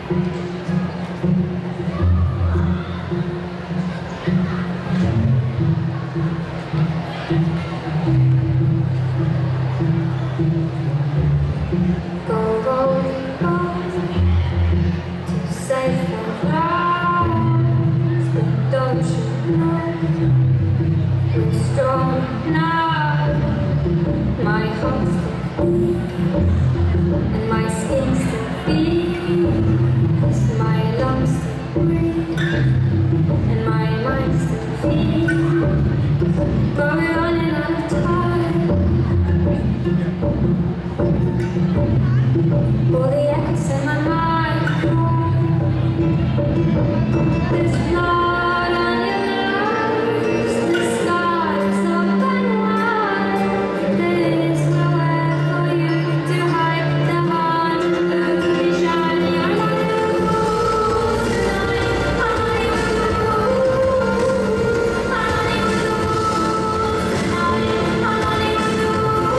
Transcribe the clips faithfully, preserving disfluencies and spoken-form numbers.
And my skin still feels, my lungs still breathe, and my mind still feels, but we're running out of time. All the echoes in my mind cry, there's blood on your lips, the sky's up and wide, there's nowhere for you to hide, the heart will be shining. I'm on you tonight, I'm on you, I'm on you tonight, I'm on you,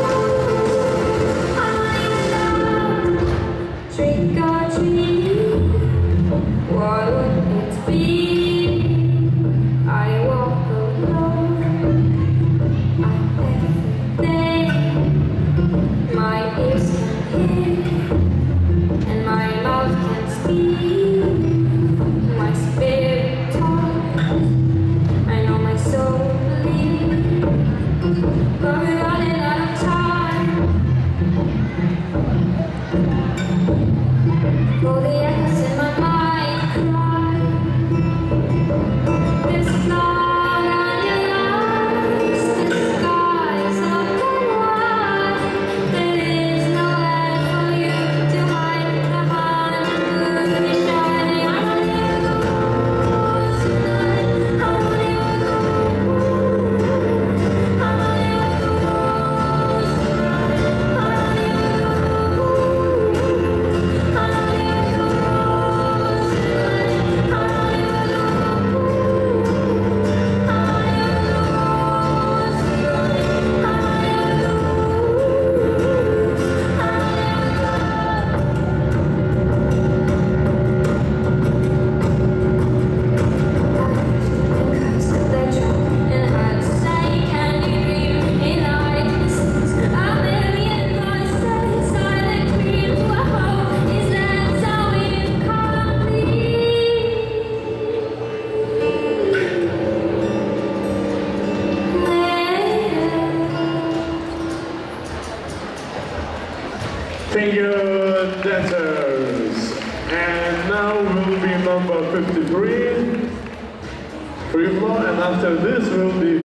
I'm on you. Trick or treat, what would it be? I walk alone, I everything my ears can hear, and my mouth can speak, my spirit talks, I know my soul believes, but we're running out of time. All the echoes in my mind cry, there's blood on your eyes, the sky's up and wide, there is nowhere for you to hide, the heart will be shining. I'm on you tonight, I'm on you, I'm on you tonight, I'm on you, I'm on you. Thank you, dancers. And now will be number fifty-three, free flow, and after this will be